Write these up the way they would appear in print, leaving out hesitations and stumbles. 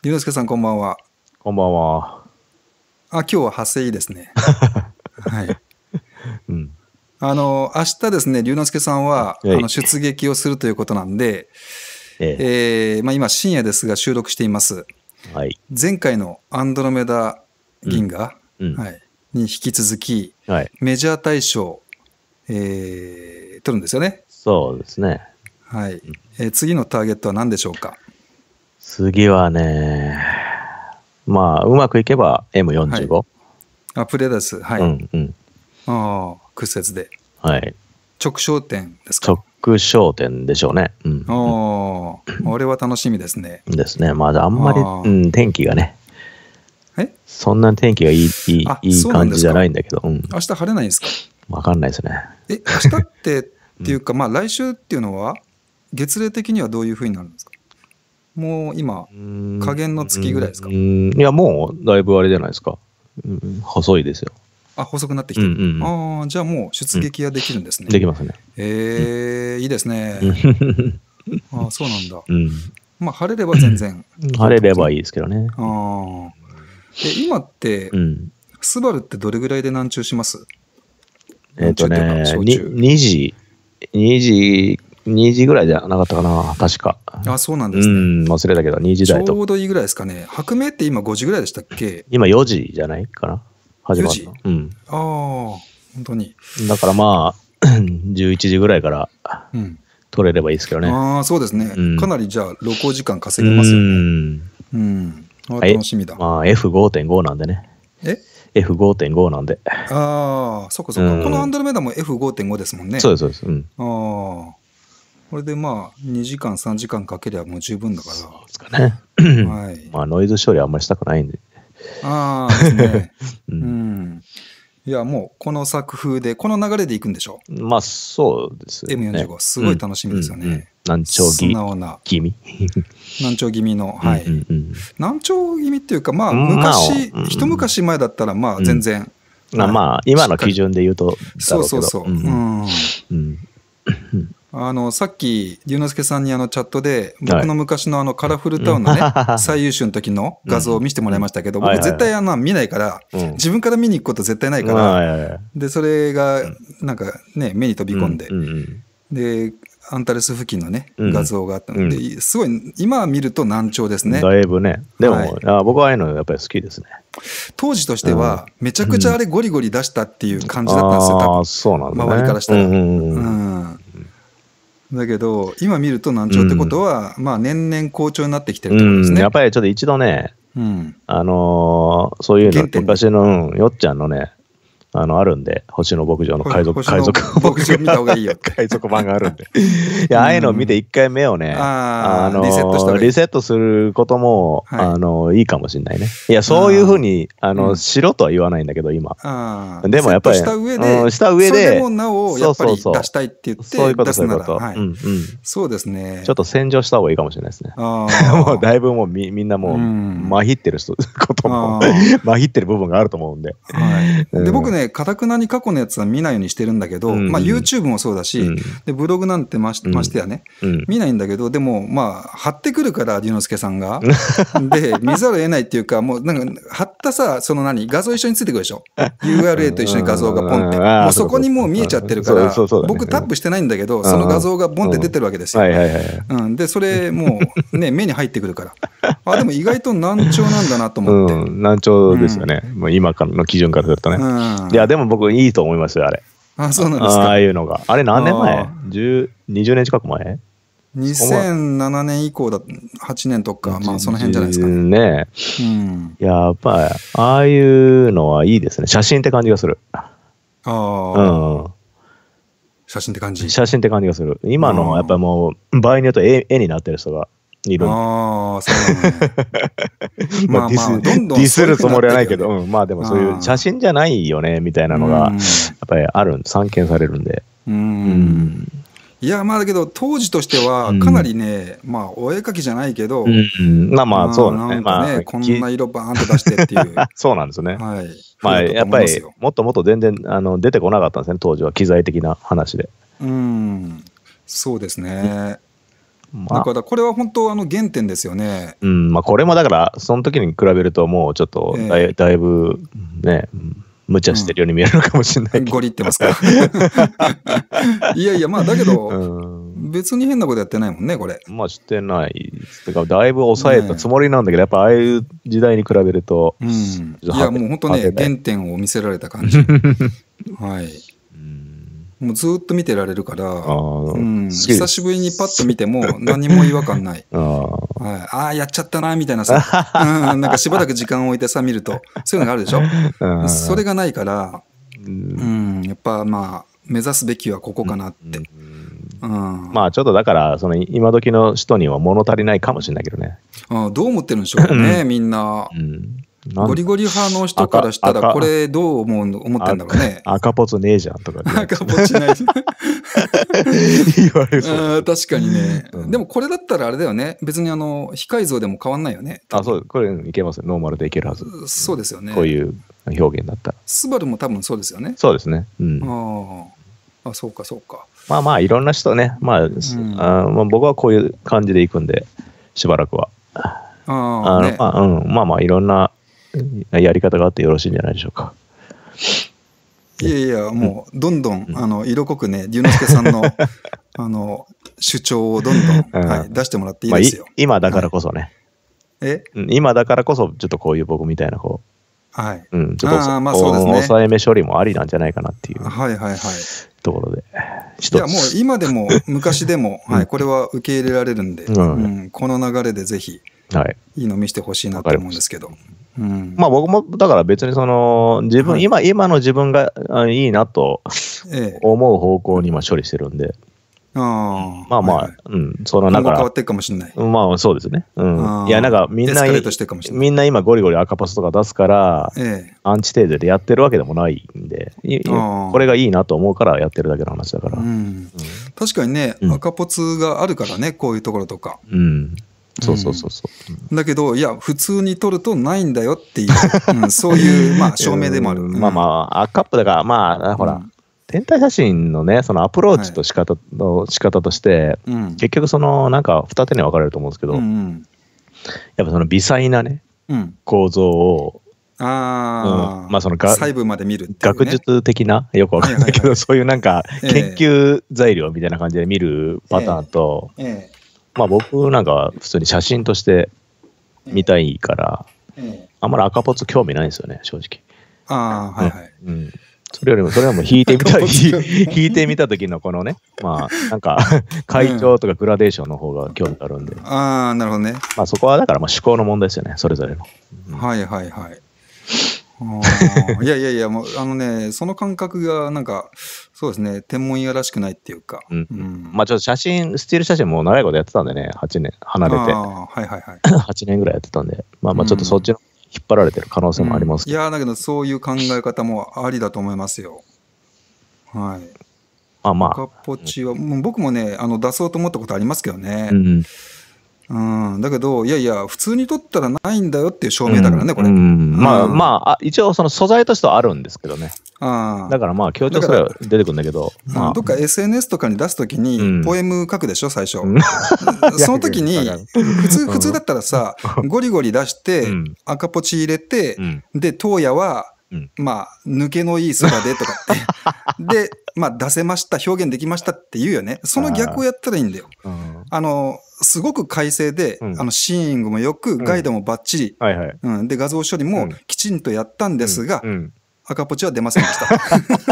龍之介さん、こんばんは。 こんばんは。 今日は発声いいですね。はい。 うん。 明日ですね、龍之介さんは、 はい。 出撃をするということなんで、 え今深夜ですが収録しています。 はい。 前回のアンドロメダうん。 銀河、 うん。 はい、に引き続き、 はい。 メジャー大賞、取るんですよね。 そうですね。 はい。次のターゲットは何でしょうか。 次はね、まあ、うまくいけばはい。 M45。 プレダス。はい。 うん、うん。 屈折で。 はい。 直焦点ですか。 直焦点でしょうね。うん。 これは楽しみですね。 ですね。まだあんまり、 あ天気がね、 あ。 そんなに天気がいいそうなん感じじゃですか。 ないんだけど、 明日晴れないんですか。 わかんないですね。 明日っていううん。 か、来週っていうのは、月齢的にはどういうふうになるんですか。もう今、下限の月ぐらいですか。 いや、もう、だいぶあれじゃないですか。細いですよ。 細くなってきうん、うてる。 ん、 じゃあもう出うん。 撃ができるんですね。 できますね。 いいですね。 うん。 そうなんだ。 うん。 晴れれば全然いけ晴れればいいるってことですね。 ですけどね。 あ今って、 うん。 スバルってどれぐらいで南中します？南中っていうか、小中。 2時、2時、2時ぐらいじゃなかったかな、確か。 そうなんですね。 うん、忘れたけど、2時ち台と。 ょうどいいぐらいですかね。白明って今5時ぐらいでしたっけ？ 今4時じゃないかな、始 4 まる時。 の。うん。 本当に。 だからまあ、11時ぐらいからうん。 取れればいいですけどね。 そうですね。 うん。 かなりじゃあ、露光時間う稼げますよね。 ん。 うん。楽しみだ。 まあ、F5.5 なんでね。 え F5.5 なんで。 そっかそうっか。このアンん。 ドロメダも F5.5 ですもんね。 そうです、そうです。うん。 これで2時間、3時間かけりゃもう十分だかそうですかね。 ら。はい。 まあ、ノイズ処理あんまりしたくないんで。 ですね。 ううん。 ん。いや、もうこの作風で、この流れでいくんでしょ。 まあ、そうですね。 M45。すうん。 ごい楽しみうん。うん。 ですよね。 難聴素直な、 気味。 難聴気味の、 うん。 はい。 うん。うん。 難聴気味っていうか、 まあ、 一昔前だったら、 うん。 全然、はい。 まあ、今の基しっかり。 準で言うと、だそうろうけど。 そうそう。 うん。うん。 さっき、龍之介さんにチャットで、僕はい。 の昔のカラフルうん。 タウンのね、最優秀の時の画像をうん。 見せてもうん。 らいましたけど、僕絶対はいはいはい。 見ないから、 うん。 自分から見に行くこと絶対ないから、 はいはいはい。 で、それが、 うん。 なんかね、目に飛びうん。 込んで、 うん。 で、アンタレス付近のね、画うん。 像があったので、 うん。 すごい、今見ると難聴ですね。 だいぶね。でも、 はい。 僕はああいうのやっぱり好きですね。 当時としうん。 ては、めちゃうん。 くちゃあれゴリゴリ出したっていう感じだったんですよ、多ああ、 分。 そうなんだ周りかね。 らしたら。 うんうんううん。 ん。だけど、今見ると難聴ってことうん。 は、年々好調になってきてるってことですうん。やっね。 ぱりちょっと一度ね、 うん。 そういうの、 原点に。 昔の、よっちゃんのね、あるんで、星の牧場の星の海賊牧場見た方がいいよって。 海賊版があるんで。いうや、ああいうのを見てん。 一回目をね、 リセットした方がいい。 リセットすることも、 はい。 いいかもしれないね。いや、そういうふうあに、 うん。 しろとは言わないんだけど、今。 リセッでもやっぱり、 トした上で、 した上それでもで、 なお、やそうっぱそうそり出したいって言っう。そういうこと、 て出すなら、 そういうこと。 はい。 うんうん。 そうですちょっね。 と洗浄した方がいいかもしれないですね。もうああ、 だいぶもうみんなうもう、 ん。 まひってることも、 あまひってる部分があると思うんで。 はい。で、僕うん。 ね、かたくなに過去のやつは見ないようにしてるんだけど、 うん。 YouTube もそうだし、 うん。 で、ブログなんてうん。 ましてやね、 うん。 見ないんだけど、でも、貼ってくるから、龍之介さんが。で、見ざるを得ないっていうか、もう、なんか、貼ったさ、画像一緒についてくるでしょ。 う URL と一緒に画像がポンって。 ん。ああ、 もうそうかそうか。 そこにもう見えちゃってるかそうら、 そうだね。 僕タップしてないんだけど、その画うん。 像がボンってうん。 出てるわけですよ。 はいはいはい。 で、それもうね、目に入ってくるから。でも意外と難聴なんだなと思って。 うん。難聴うん。 ですよね。もう今からの基準からするとね。 ういや、 ん。 でも僕いいと思いますよ、あれ。 そうなんですああか。 いうのが。あれ何年前？ ああ、 20年近く前？そこも、 2007年以降8年とか、その辺じゃないですかね。 ねうん。 やっぱり、ああいうのはいいですね。写真って感じがする。うああ、 ん。 写真って感じ。 写真って感じがする。今の、やっぱりあもう、場合によって絵になってる人がいるんで。 そうなのね。 まあ、 どんどディんそういうふうになスるつもりはないけど、 っていくよね。 まあでもそういう写ああ、 真じゃないよね、みたいなうのが、やっん。 ぱり散見されるんで。 ううん。 ん。 いや、だけど、当時としては、かなうん。 りね、お絵描きじゃないけど、 うん。まあまあ、そうだね。 なんかね、 まあ、 こんな色バーンと出してっていう、 そうなんですね。 はい、 まあ、 風だったとやっぱり、 思いますよ。 もっともっと全然、出てこなかったんですね、当時は、機材的な話で。 うん。そうですね。 だからこれは本当原点ですよね。 まあこれもだからその時に比べるともうちょっとだいぶね、無茶してるように見えるのかもしれないけど、 ゴリってますか。いやいや、まあだけど、別に変なことやってないもんね、これ。 まあしてない。だからだいぶ抑えたつもりなんだけど、やっぱああいう時代に比べると。 いや、もう本当ね、原点を見せられた感じ。はい。もうずっと見てられるから、久しぶりにパッと見ても何も違和感ない。ああ、やっちゃったな、みたいなさ。なんかしばらく時間を置いてさ、見ると。そういうのがあるでしょ。それがないから、やっぱまあ、目指すべきはここかなって。 まあちょっとだからその今時の人には物足りないかもしれないけどね。 どう思ってるんでしょうね、みんな。ゴリゴリ派の人からしたらこれどう思ってんだろうね。 赤ポツねえじゃんとか。 赤ポツない言われそう。 確かにね。でもこれだったらあれだよね。別に非改造でも変わんないよね。 そう、これいけますよ。ノーマルでいけるはず。 そうですよね。 こういう表現だったら。 スバルも多分そうですよね。 そうですね。 そうかそうか。 まあまあいろんな人ね。まあ僕はこういう感じでいくんでしばらくは。まあまあいろんなやり方があってよろしいんじゃないでしょうか。 いやいや、もうどんどん色濃くね、龍之介さんの主張をどんどん出してもらっていいですよ。 今だからこそね。今だからこそちょっとこういう僕みたいなちょっと抑えめ処理もありなんじゃないかなっていうところで。 いやもう今でも昔でもこれは受け入れられるんで、この流れでぜひいいの見せてほしいなと思うんですけど。 まあ僕もだから別にその自分、今の自分がいいなと思う方向に今処理してるんで、まあまあ、その中変わってるかもしれない。 まあそうですね。いやなんかみんな今ゴリゴリ赤パスとか出すから、アンチテーゼでやってるわけでもないんで、これがいいなと思うからやってるだけの話だから。 確かにね、赤ポツがあるからね、こういうところとか。 そう。 だけど、いや、普通に撮るとないんだよっていう、そういう、まあ、証明でもある。 まあまあ、赤ップだから、まあ、ほら、天体写真のね、そのアプローチと仕方として、結局、その、なんか、二手に分かれると思うんですけど、やっぱその微細なね、構造を、まあその細部まで見るっていう学術的な、よくわかんないけど、そういうなんか、研究材料みたいな感じで見るパターンと、まあ僕なんかは普通に写真として見たいから、あんまり赤ポツ興味ないんですよね、正直。それよりも引いてみた時のこのね、まあなんか階調とかグラデーションの方が興味あるんで。 なるほどね。 まあそこはだからまあ思考の問題ですよね、それぞれの。 いやいやいや、もうその感覚がなんかそうですね、天文屋らしくないっていうか。 まあちょっとスチール写真も長いことやってたんでね、8年離れて8年ぐらいやってたんで、まあちょっとそっちの引っ張られてる可能性もありますけど。 いやだけどそういう考え方もありだと思いますよ。赤ポチはもう僕もね出そうと思ったことありますけどね。だけどいやいや普通に撮ったらないんだよっていう証明だからねこれ。 まあ一応その素材としてはあるんですけどね。だからまあ強調すれば出てくるんだけど、 どっか SNS とかに出すときにポエム書くでしょ最初。その時に普通だったらさゴリゴリ出して赤ポチ入れてで当夜はまあ抜けのいい空でとかってでまあ出せました表現できましたって言うよね。その逆をやったらいいんだよ。すごく快晴でシーイングもよくガイドもバッチリで画像処理もきちんとやったんですが赤ポチは出ませんでした。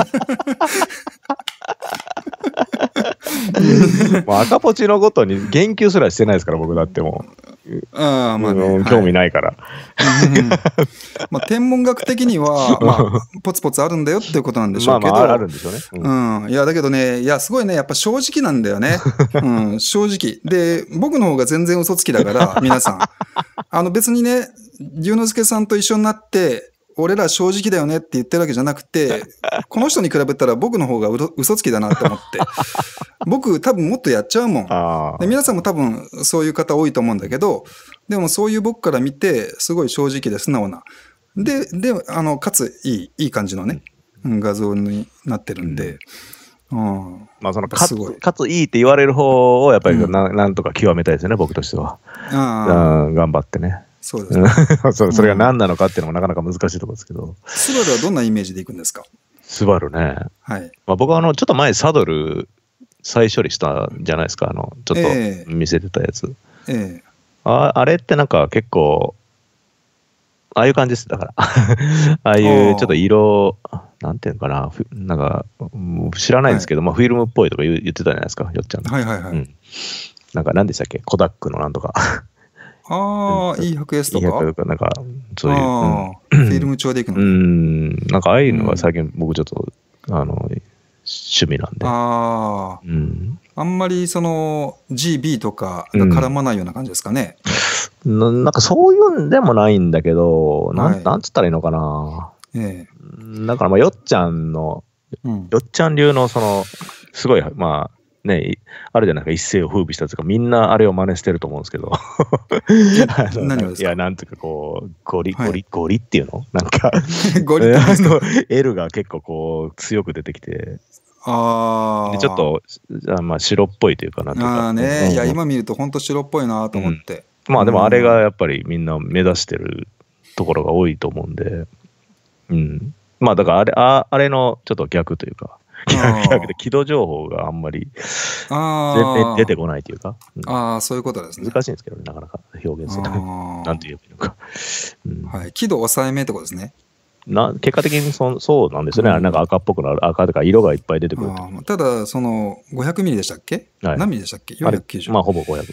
赤ポチのことに言及すらしてないですから僕だってもう興味ないから。 天文学的にはポツポツあるんだよっていうことなんでしょうけど、 あるんでしょうね。 いやだけどね、いやすごいね、やっぱ正直なんだよね。正直で僕の方が全然嘘つきだから皆さん別にね龍之介さんと一緒になって俺ら正直だよねって言ってるわけじゃなくて、この人に比べたら僕の方が嘘つきだなって思って。僕多分もっとやっちゃうもん。で皆さんも多分そういう方多いと思うんだけど、でもそういう僕から見てすごい正直で素直な。でかついい感じのね、画像になってるんで、 まあそのかついいって言われる方をやっぱりなんとか極めたいですよね、僕としては。頑張ってね。 そうですね。 それが何なのかっていうのもなかなか難しいところですけど。 スバルはどんなイメージでいくんですか？ スバルね。はい。まあ僕はちょっと前サドル再処理したんじゃないですか、ちょっと見せてたやつ。あれってなんか結構、ああいう感じです。だから。ああいうちょっと色、なんていうのかな、なんか、知らないんですけど、まあフィルムっぽいとか言ってたじゃないですか、よっちゃん。 はいはいはい。 なんか何でしたっけ、コダックのなんとか。 ああ、E100S とか E100 とか、なんか、そういう。 フィルム調でいくのね。 なんかああいうのが最近僕ちょっと、趣味なんで。 あんまりその GB とかが絡まないような感じですかね。 なんかそういうんでもないんだけど、なんつったらいいのかな。だからまあよっちゃんの、よっちゃん流のそのすごいまあね、あるじゃないですか、一世を風靡したというか、みんなあれを真似してると思うんですけど。 何をですか？ いや、なんとかこうゴリっていうのなんかゴリって L が結構こう強く出てきて、でちょっとまあ白っぽいというかなんとか。 いや今見ると本当白っぽいなと思って。 まあでもあれがやっぱりみんな目指してるところが多いと思うんで、まあだからあれのちょっと逆というか、逆で軌道情報があんまり全面出てこないというか、 そういうことですね。 難しいんですけどね、なかなか表現するなんて言えばいいのか。 はい、輝度抑えめってことですね。 結果的にそうなんですよね。なんか赤っぽくなる、赤とか色がいっぱい出てくる。 ただその500ミリでしたっけ？何ミリでしたっけ？490。 まあほぼ500。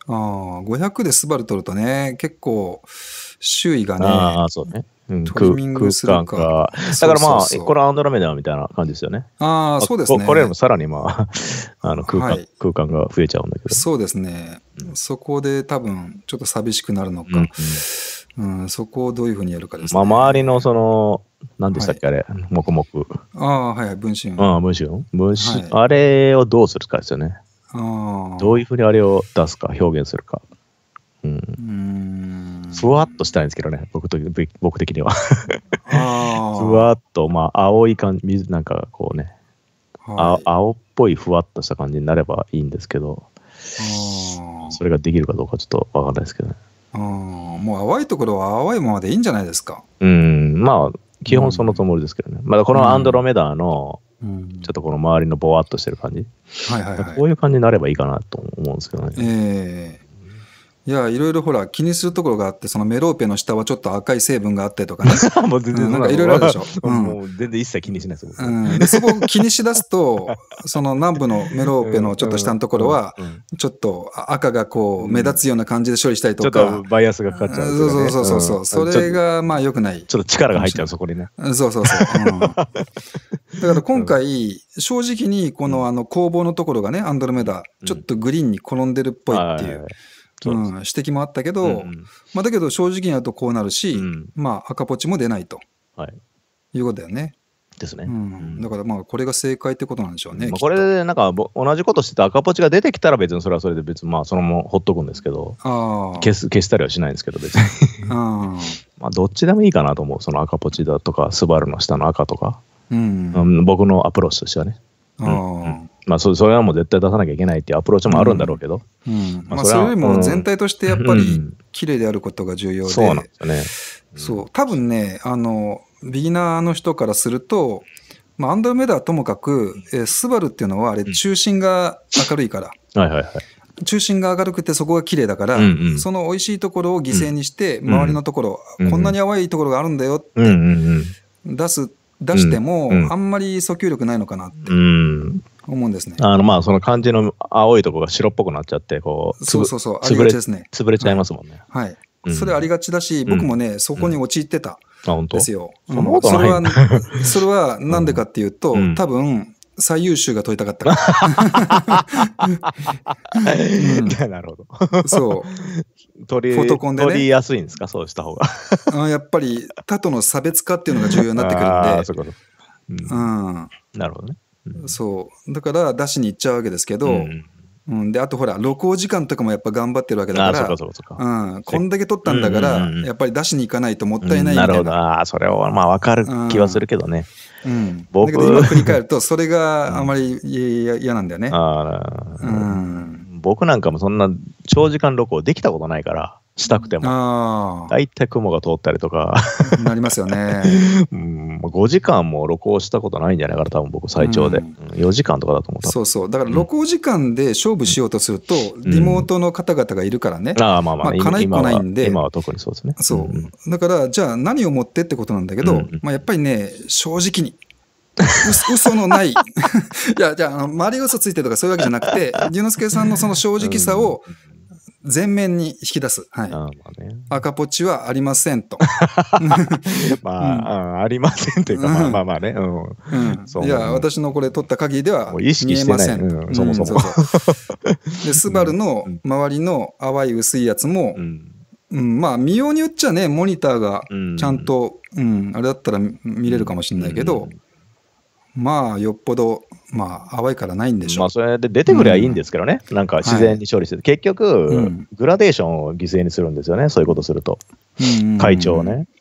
500でスバル撮るとね、結構周囲がね、 そうね。 トリミングするか。 だからまあ、これアンドロメダみたいな感じですよね。 そうですね。 これよりもさらにまあ、空間が増えちゃうんだけど。 そうですね。そこで多分、ちょっと寂しくなるのか。そこをどういうふうにやるかですね。 まあ、周りのその、何でしたっけ、あれ、黙々。 分身。 分身。あれをどうするかですよね。どういうふうにあれを出すか、表現するか。ふわっとしたいんですけどね、僕的には。ふわっと、まあ、青い感じ、なんかこうね、青っぽいふわっとした感じになればいいんですけど、それができるかどうかちょっとわかんないですけどね。 もう淡いところは淡いままでいいんじゃないですか。 まあ、基本そのつもりですけどね。まだこのアンドロメダの、ちょっとこの周りのぼわっとしてる感じ。こういう感じになればいいかなと思うんですけどね。 いや、いろいろほら気にするところがあって、そのメローペの下はちょっと赤い成分があってとかね。 もう全然なんかいろいろあるでしょ。 もう全然一切気にしないですよ。でそこを気にしだすと、その南部のメローペのちょっと下のところは、ちょっと赤がこう目立つような感じで処理したりとか。 ちょっとバイアスがかかっちゃう。 そう。それがまあ良くない。 ちょっと力が入っちゃう、そこにね。 そう。だから今回、正直にこの工房のところがね、アンドロメダ、ちょっとグリーンに転んでるっぽいっていう。指摘もあったけど、だけど正直にやるとこうなるし、まあ赤ポチも出ないということだよね。 ですね。 だからまあこれが正解ってことなんでしょうね。 これでなんか同じことしてて赤ポチが出てきたら別にそれはそれで別にまあそのままほっとくんですけど、消したりはしないんですけど別に。まあどっちでもいいかなと思う、その赤ポチだとかスバルの下の赤とか、僕のアプローチとしてはね。まあそれはもう絶対出さなきゃいけないっていうアプローチもあるんだろうけど、 それよりも全体としてやっぱり綺麗であることが重要で、 そうなんですよね。多分ね、ビギナーの人からすると、アンドロメダはともかくスバルっていうのはあれ中心が明るいから、中心が明るくてそこが綺麗だから、その美味しいところを犠牲にして周りのところ、こんなに淡いところがあるんだよって出してもあんまり訴求力ないのかなって思うんですね。 まあその感じの青いところが白っぽくなっちゃってこう潰れちゃいますもんね。 はい、それありがちだし、僕もねそこに陥ってたんですよ。それはなんでかっていうと、多分最優秀が取りたかったからなるほど。 そうフォトコンでね取りやすいんですか、そうした方が。 やっぱり他との差別化っていうのが重要になってくるんで。 なるほどね。 そうだから出しに行っちゃうわけですけど、 で、あとほら、録音時間とかもやっぱ頑張ってるわけだから、こんだけ撮ったんだから、やっぱり出しに行かないともったいないみたいな。 なるほど。それはまあ分かる気はするけどね。 だけど今振り返ると、それがあまり嫌なんだよね。 僕なんかもそんな長時間録音できたことないから、したくても。大体雲が通ったりとか。 なりますよね。 5時間も録音したことないんじゃないかな、多分僕最長で。4時間とかだと思った。 そうそう。だから録音時間で勝負しようとすると、リモートの方々がいるからね。 まあ、 かないっこないんで。 今は特にそうですね。 そう。だから、じゃあ何をもってってことなんだけど、やっぱりね、正直に。嘘のない。いや、じゃあ、周りが嘘ついてるとかそういうわけじゃなくて、龍之介さんのその正直さを前面に引き出す。赤ポチはありませんと。 ありませんというか、まあね。 いや、私のこれ取った限りでは見えません。 そもそも。 で、スバルの周りの淡い薄いやつも、まあ見ようによっちゃね、モニターがちゃんと、あれだったら見れるかもしれないけど、まあよっぽどまあ淡いからないんでしょう。 まあそれで出てくればいいんですけどね、なんか自然に処理して結局、グラデーションを犠牲にするんですよね、そういうことすると、会長をね。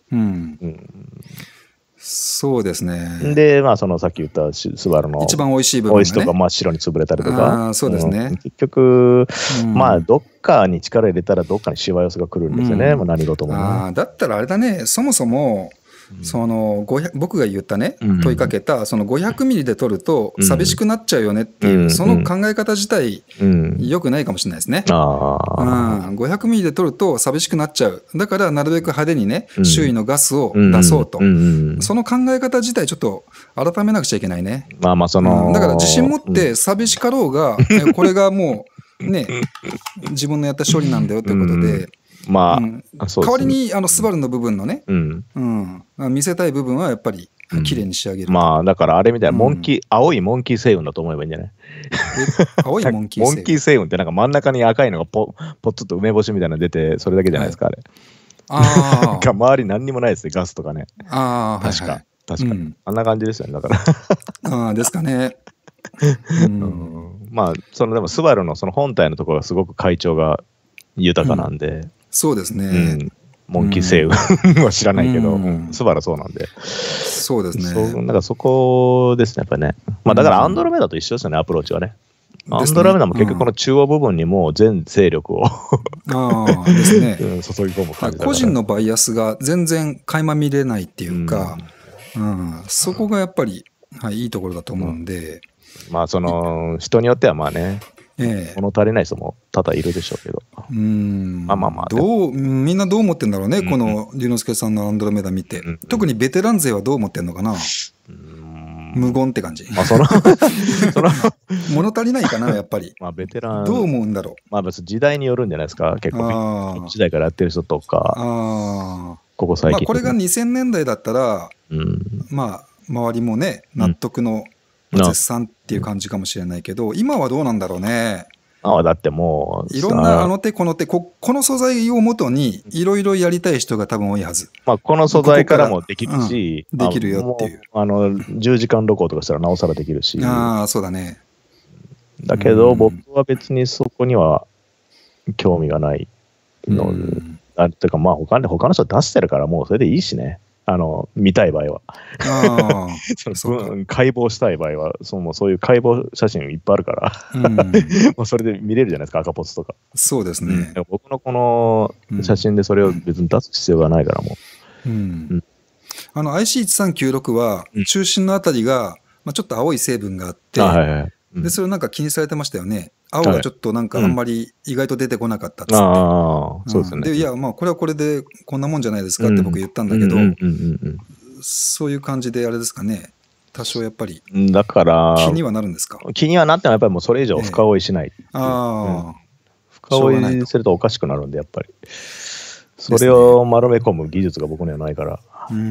そうですね。 で、まあそのさっき言ったスバルの一番美味しい部分美味しいとか真っ白に潰れたりとか、 そうですね。 結局まあどっかに力入れたらどっかにしわ寄せが来るんですよね、もう何事もね。 だったらあれだね、そもそもその僕が言ったね、問いかけたその500ミリで撮ると寂しくなっちゃうよねっていう、その考え方自体良くないかもしれないですね。500ミリで撮ると寂しくなっちゃう。だからなるべく派手にね、周囲のガスを出そうと。その考え方自体ちょっと改めなくちゃいけないね。だから自信持って寂しかろうが、これがもうね、自分のやった処理なんだよということで。 まあ、代わりにスバルの部分のね、見せたい部分はやっぱり綺麗に仕上げる。 まあだからあれみたいな青いモンキー星雲だと思えばいいんじゃない？ 青いモンキー星雲。 モンキー星雲ってなんか真ん中に赤いのがポッツと梅干しみたいなの出てそれだけじゃないですか、あれ。周り何にもないですね、ガスとかね。確かにあんな感じですよね、だから。 ですかね。 まあそのでもスバルのその本体のところがすごく会長が豊かなんで。 そうですね。 モンキー星雲は知らないけど、スバルそうなんで。 そうですね。 なんかそこですね、やっぱりね。まあだからアンドロメダと一緒ですよね、アプローチはね。アンドロメダも結局この中央部分にも全勢力をですね、 注ぎ込む感じだから。 個人のバイアスが全然垣間見れないっていうか、そこがやっぱりいいところだと思うんで。 まあその人によってはまあね、物足りない人も多々いるでしょうけど。まあみんなどう思ってんだろうね、この龍之介さんのアンドロメダ見て。特にベテラン勢はどう思ってんのかな。無言って感じ。物足りないかな、やっぱり。 まあベテラン。 どう思うんだろう。 まあ別に時代によるんじゃないですか、結構。時代からやってる人とか、ここ最近。 これが2000年代だったら、まあ周りもね、納得の絶賛っていう感じかもしれないけど、今はどうなんだろうね。 だってもういろんなあの手この手、この素材をもとにいろいろやりたい人が多分多いはず。 まあこの素材からもできるし、 できるよっていう。 10時間録音とかしたらなおさらできるし。 そうだね。 だけど僕は別にそこには興味がないので、てかまあ他の人出してるからもうそれでいいしね。見たい場合は解剖したい場合はそういう解剖写真いっぱいあるからもうそれで見れるじゃないですか、赤ポツとか。 そうですね。 僕のこの写真でそれを別に出す必要がないからもう。IC1396 は中心のあたりがちょっと青い成分があって、でそれをなんか気にされてましたよね。青がちょっとなんかあんまり意外と出てこなかったっつって。 そうですね。 でいやまあこれはこれでこんなもんじゃないですかって僕言ったんだけど、そういう感じであれですかね。多少やっぱりだから気にはなるんですか。 気にはなってもやっぱりもうそれ以上深追いしない。深追いするとおかしくなるんでやっぱりそれを丸め込む技術が僕にはないから。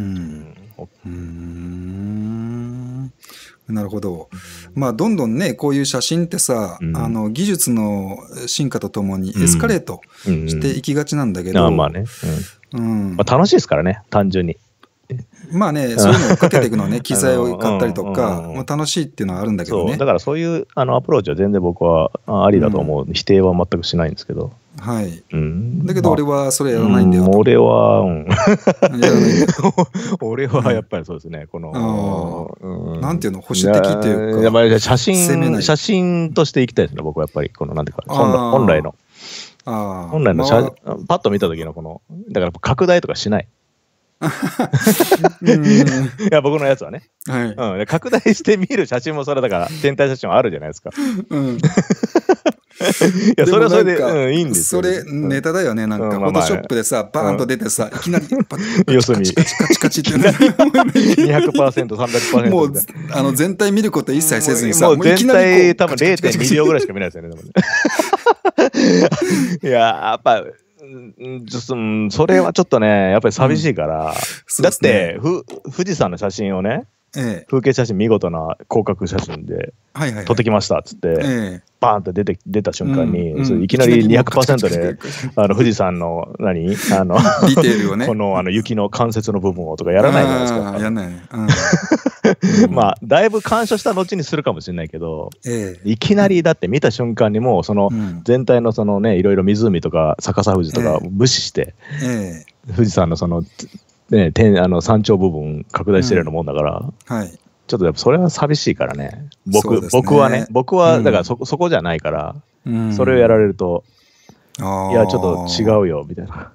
なるほど。まあどんどんねこういう写真ってさ、技術の進化とともにエスカレートしていきがちなんだけど、 楽しいですからね、単純に。 まあね、そういうのを追っかけていくのね、機材を買ったりとか、楽しいっていうのはあるんだけどね。 だからそういうアプローチは全然僕はありだと思う。否定は全くしないんですけど。 はい。だけど俺はそれやらないんだよ。 俺は、俺はやっぱりそうですね、この、 なんていうの、保守的っていうか。 写真としていきたいですね、僕はやっぱり、この、なんていうか、本来の。本来のパッと見た時のこの、だから拡大とかしない。いや、僕のやつはね。拡大して見る写真もそれだから天体写真はあるじゃないですか。いや、それはそれでいいんですよ。 それネタだよね。なんかフォトショップでさ、バーンと出てさ、いきなり要するにカチカチって 200%、300%。 もう全体見ること一切せずにさ、 もう全体多分 0.2 秒ぐらいしか見ないですよね。いや、やっぱそれはちょっとね、やっぱり寂しいから、だって富士山の写真をね、風景写真見事な広角写真で撮ってきましたっつって、バーンと出た瞬間に、いきなり 200% で富士山のディテールをね、 この雪の関節の部分をとかやらないじゃないですか。 やらないね。 まあだいぶ干渉した後にするかもしれないけど、いきなりだって見た瞬間にもうその全体のそのね、いろいろ湖とか逆さ富士とか無視して、富士山のそのね、山頂部分拡大してるようなもんだから、ちょっとやっぱそれは寂しいからね。僕はね、僕はだからそこじゃないから、それをやられると、いやちょっと違うよみたいな。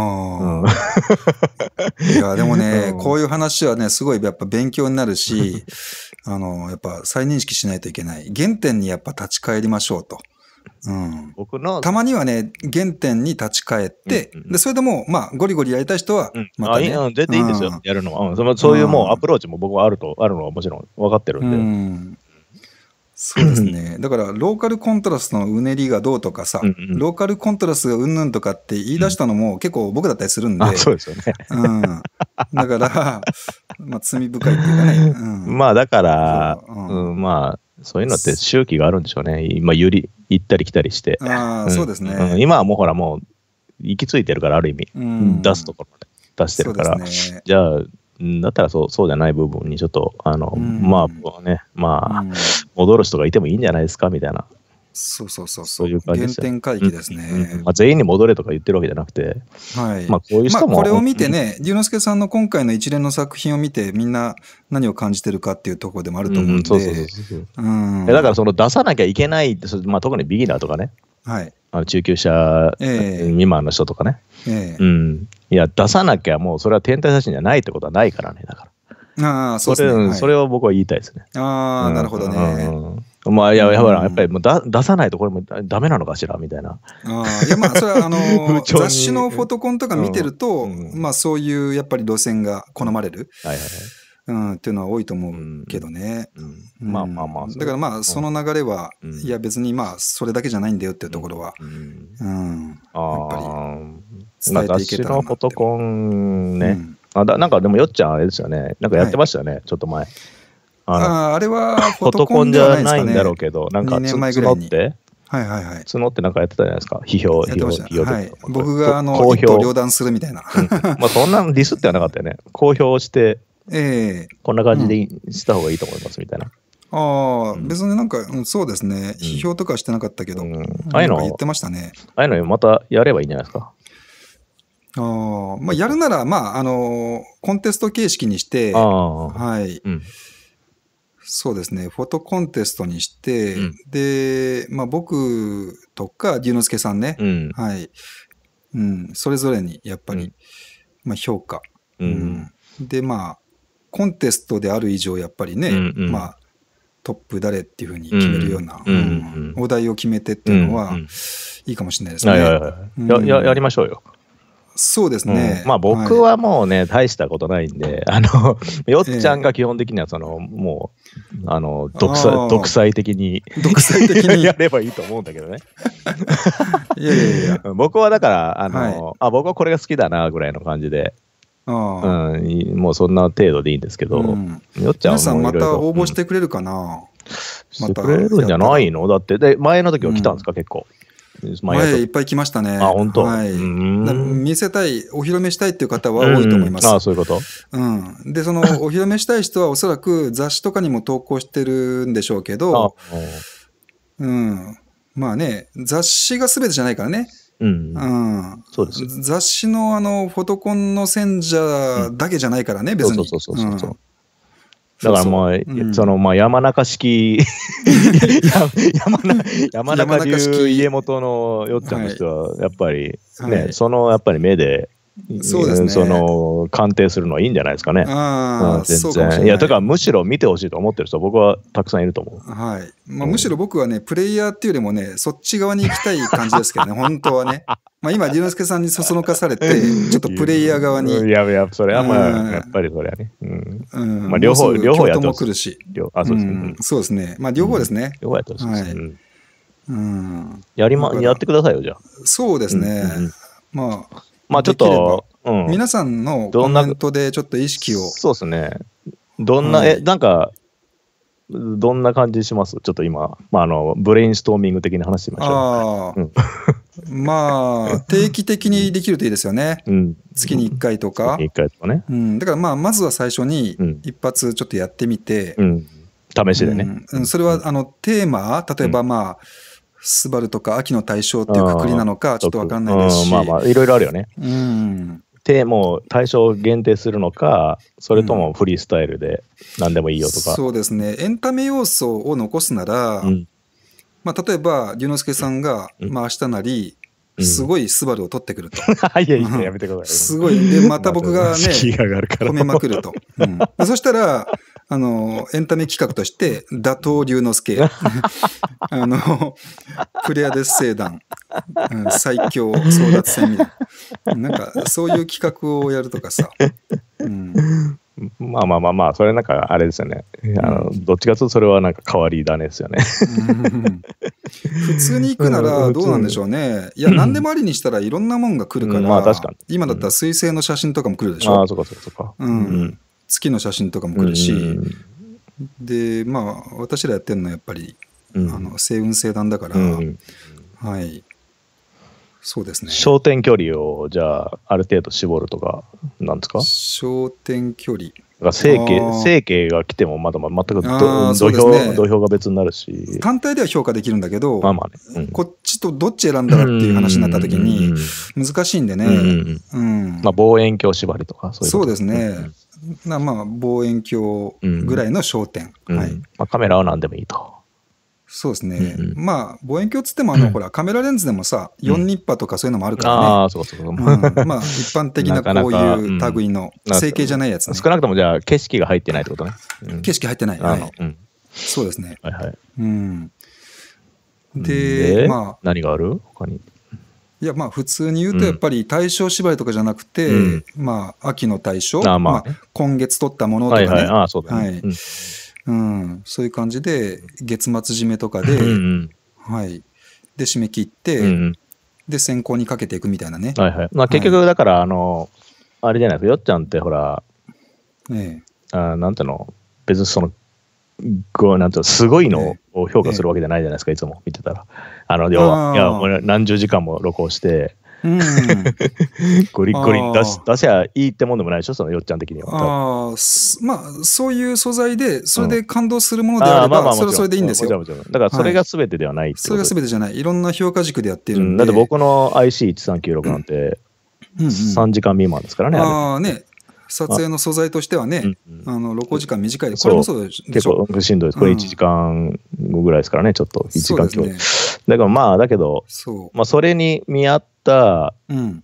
いやでもね、こういう話はね、すごいやっぱ勉強になるし、やっぱ再認識しないといけない。原点にやっぱ立ち返りましょうと。たまにはね、原点に立ち返って、でそれでもまあゴリゴリやりたい人はまたね、 全然いいんですよ、やるのは。そういうもうアプローチも僕はあるのはもちろん分かってるんで。 そうですね。だからローカルコントラストのうねりがどうとかさ、ローカルコントラストがうんぬんとかって言い出したのも結構僕だったりするんで、 そうですよね。 だからまあ罪深いっていうかね。 まあだからまあそういうのって周期があるんでしょうね。今行ったり来たりして。 そうですね。 今はもうほらもう行き着いてるから、ある意味出すところで出してるから、じゃあだったらそうじゃない部分にちょっとまあね、まあ戻る人がいてもいいんじゃないですかみたいな。 そういう感じです。原点回帰ですね。 全員に戻れとか言ってるわけじゃなくて、まあこういう人もこれを見てね、龍之介さんの今回の一連の作品を見てみんな何を感じてるかっていうところでもあると思うんで、 だからその出さなきゃいけない、まあ特にビギナーとかね、中級者未満の人とかね、いや出さなきゃもうそれは天体写真じゃないってことはないからね。だからそれを僕は言いたいですね。 なるほどね。 まあやっぱりもう出さないとこれもダメなのかしらみたいな。 いやまあそれは雑誌のフォトコンとか見てると、まあそういうやっぱり路線が好まれるっていうのは多いと思うけどね。 まあまあまあ。 だからまあその流れは、いや別にまあそれだけじゃないんだよっていうところは、やっぱり伝えていけたらなって。 雑誌のフォトコンね。なんかでもよっちゃんあれですよね。なんかやってましたよね、ちょっと前。 あれはフォトコンじゃないんだろうけど、なんか募って募ってなんかやってたじゃないですか。批評僕が一刀両断するみたいな。 まあそんなディスってはなかったよね。公表してこんな感じでした方がいいと思いますみたいな。 別になんかそうですね、批評とかしてなかったけど、 ああいうの言ってましたね。 ああいうのまたやればいいんじゃないですか。 まあやるならまあコンテスト形式にして、そうですね、フォトコンテストにして、で、まあ、僕とか龍之介さんね、それぞれにやっぱり、まあ、評価、でまあコンテストである以上やっぱりね、まあトップ誰っていうふうに決めるようなお題を決めてっていうのはいいかもしれないですね。 やりましょうよ。 そうですね。 まあ僕はもうね、大したことないんで、よっちゃんが基本的にはもう独裁的にやればいいと思うんだけどね。 いやいやいや。 僕はだから僕はこれが好きだなぐらいの感じで、もうそんな程度でいいんですけど、よっちゃんは皆さんまた応募してくれるかな。 してくれるんじゃないの？だってで前の時は来たんですか、結構。 前いっぱい来ましたね。 あ、本当。 はい。見せたい、お披露目したいっていう方は多いと思います。 あ、そういうこと。 で、そのお披露目したい人はおそらく雑誌とかにも投稿してるんでしょうけど、まあね、雑誌が全てじゃないからね。 そうです。 雑誌のフォトコンの選者だけじじゃないからね、別に。 そうだからもう、そのまあ山中式山中流家元のよっちゃんとしてはやっぱりね、そのやっぱり目でそうですね、 その鑑定するのはいいんじゃないですかね。全然。いや、だからむしろ見てほしいと思ってる人、僕はたくさんいると思う。 はい。まあ、むしろ僕はね、プレイヤーっていうよりもね、そっち側に行きたい感じですけどね、本当はね。まあ、今、龍之介さんにそそのかされて、ちょっとプレイヤー側に。 いや、それはまあ、やっぱりそれはね。まあ、両方やってほしい。 そうですね。まあ、両方ですね。 両方やってほしいです。やってくださいよ、じゃあ。 そうですね。 まあちょっと、 皆さんのコメントでちょっと意識を。 そうですね。なんか、どんな感じします？ちょっと今、ブレインストーミング的な話しましょう。 まあ、定期的にできるといいですよね。月に1回とか。 月に1回とかね。 だからまずは最初に一発ちょっとやってみて。 試しでね。 それはテーマ、例えばまあ、スバルとか秋の大賞っていうくくりなのかちょっと分かんないですし、 まあいろいろあるよね。もう対象を限定するのか、それともフリースタイルで何でもいいよとか。 そうですね。エンタメ要素を残すなら、まあ例えば龍之介さんがまあ明日なりすごいスバルを取ってくると。 いややめてください。 すごい。でまた僕がね褒めまくると。そしたらエンタメ企画として打倒龍之介プレアデス星団最強争奪戦みたいな、なんかそういう企画をやるとかさ。 まあそれなんかあれですよね。どっちかというとそれはなんか変わり種ですよね。 普通に行くならどうなんでしょうね。いや何でもありにしたらいろんなもんが来るから、今だったら水星の写真とかも来るでしょ。 そうか。 月の写真とかも来るし、でまあ私らやってるのはやっぱり星雲星団だから、はい、そうですね。 焦点距離をじゃあある程度絞るとかなんですか？ 焦点距離。 星系が来てもまだ全く土俵が別になるし、 単体では評価できるんだけど、こっちとどっち選んだらっていう話になった時に難しいんでね。 まあ望遠鏡縛りとかそうですね。まあ望遠鏡ぐらいの焦点。 カメラは何でもいいと。 そうですね。まあ望遠鏡つってもほらカメラレンズでもさ4ニッパとかそういうのもあるからね。まあ一般的なこういう類の成形じゃないやつね。 少なくともじゃあ景色が入ってないってことね。 景色入ってない。そうですね。でまあ何がある他に？ いやまあ普通に言うとやっぱり大賞縛りとかじゃなくて、まあ秋の大賞、今月取ったものとかね、そういう感じで月末締めとかで、で締め切って、で選考にかけていくみたいなね。 結局だからあれじゃないですか、よっちゃんってほら、なんていうの、別にそのなんていうのすごいのを評価するわけじゃないじゃないですか、いつも見てたら。要は何十時間も録音してゴリゴリ出しゃいいってもんでもないでしょ、そのよっちゃん的には。 まあそういう素材でそれで感動するものであればそれはそれでいいんですよ。 だからそれが全てではないってこと。 それが全てじゃない、いろんな評価軸でやってるんで。 だって僕の IC1396 なんて3時間未満ですからね。 撮影の素材としてはね、録音時間短いで、これもそうでしょ。 結構しんどいです。これ1時間ぐらいですからね、ちょっと1時間強。だからだけど、それに見合った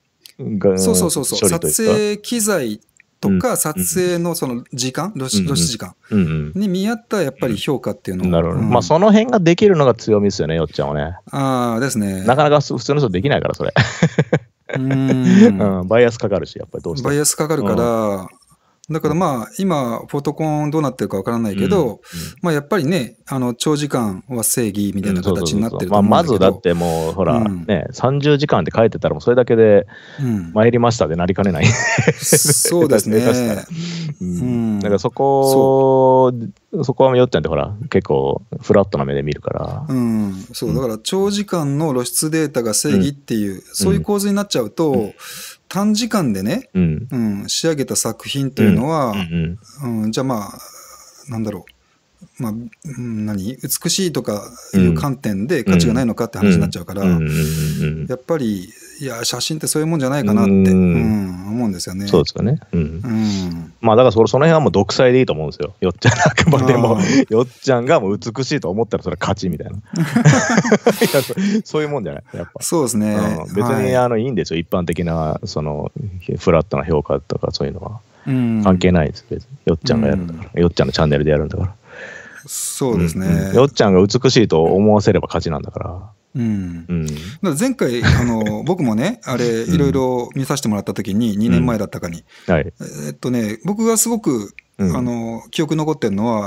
撮影機材とか撮影のその時間、露出時間に見合ったやっぱり評価っていうのを。 なるほど。その辺ができるのが強みですよね、よっちゃんはね。 ですね。 なかなか普通の人できないから、それ。バイアスかかるし、やっぱりどうしても。 バイアスかかるから、 だからまあ、今、フォトコンどうなってるかわからないけど、まあやっぱりね、長時間は正義みたいな形になってると思うんだけど。 まずだってもう、ほら、ね、30時間って書いてたら、もうそれだけで、参りましたでなりかねない。 そうですね。 だからそこはよっちゃんってほら、結構フラットな目で見るから。 そう、だから長時間の露出データが正義っていう、そういう構図になっちゃうと、短時間でね、仕上げた作品というのは、じゃあまあ、なんだろう、まあ、美しいとかいう観点で価値がないのかって話になっちゃうから、やっぱり、いや、写真ってそういうもんじゃないかなって思うんですよね。 そうですよね。まあだからその辺はもう独裁でいいと思うんですよ。よっちゃんあくまでもよっちゃんがもう美しいと思ったらそれは勝ちみたいな。そういうもんじゃない。やっぱ。 そうですね。 別にいいんですよ。一般的なそのフラットな評価とかそういうのは関係ないです。別によっちゃんがやるんだから。よっちゃんのチャンネルでやるんだから。 そうですね。 よっちゃんが美しいと思わせれば勝ちなんだから。 だから前回僕もねあれいろいろ見させてもらった時に2年前だったかに、僕がすごく記憶残ってるのは